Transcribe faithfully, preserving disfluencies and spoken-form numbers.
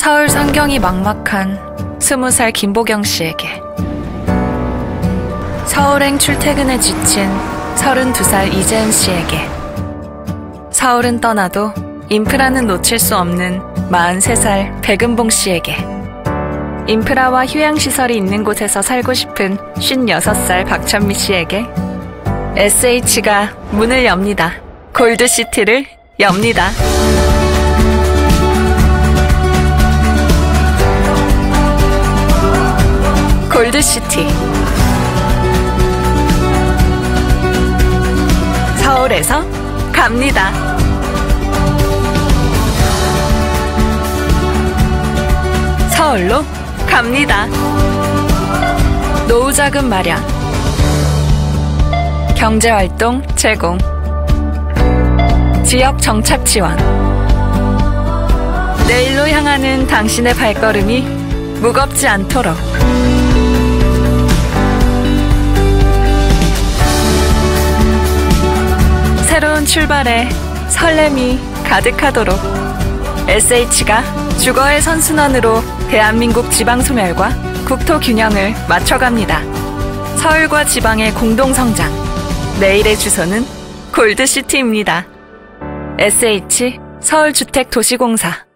서울 성경이 막막한 스무 살 김보경 씨에게, 서울행 출퇴근에 지친 서른두 살 이재은 씨에게, 서울은 떠나도 인프라는 놓칠 수 없는 마흔세 살 백은봉 씨에게, 인프라와 휴양시설이 있는 곳에서 살고 싶은 쉰여섯 살 박찬미 씨에게 에스에이치가 문을 엽니다. 골드시티를 엽니다. 골드시티. 서울에서 갑니다. 서울로 갑니다. 노후자금 마련, 경제활동 제공, 지역 정착 지원. 내일로 향하는 당신의 발걸음이 무겁지 않도록. 새로운 출발에 설렘이 가득하도록 에스에이치가 주거의 선순환으로 대한민국 지방소멸과 국토 균형을 맞춰갑니다. 서울과 지방의 공동성장. 내일의 주소는 골드시티입니다. 에스에이치 서울주택도시공사.